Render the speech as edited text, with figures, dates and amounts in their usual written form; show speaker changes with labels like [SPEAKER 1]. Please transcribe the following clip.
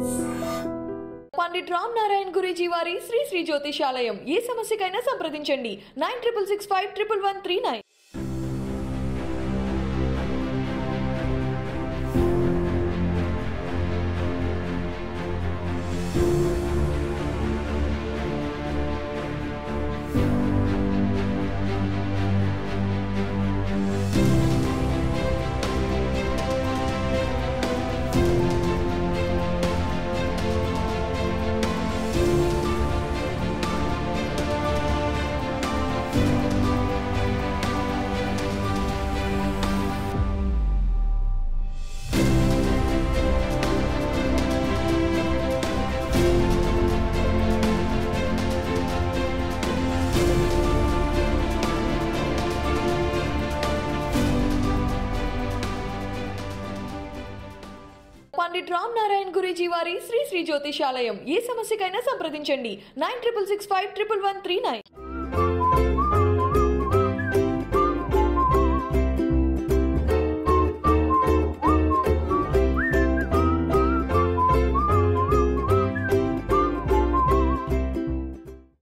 [SPEAKER 1] పండిట్ రామ్ నారాయణ గురూజీ వారి శ్రీ శ్రీ జ్యోతిషాలయం. ఏ సమస్యకైనా సంప్రదించండి 9665 పండిట్ రామ్ నారాయణ గురూజీ వారి శ్రీ శ్రీ జ్యోతిషాలయం. ఏ సమస్యకైనా సంప్రదించండి 9665 1139.